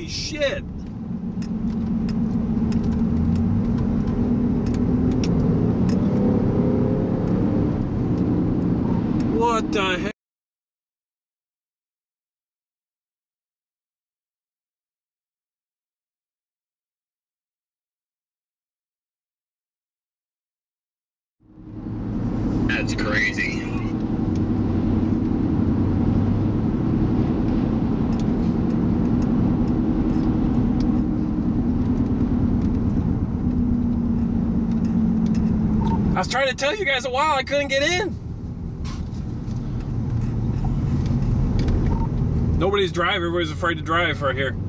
shit. What the heck? That's crazy. I was trying to tell you guys a while, I couldn't get in. Nobody's driving, everybody's afraid to drive right here.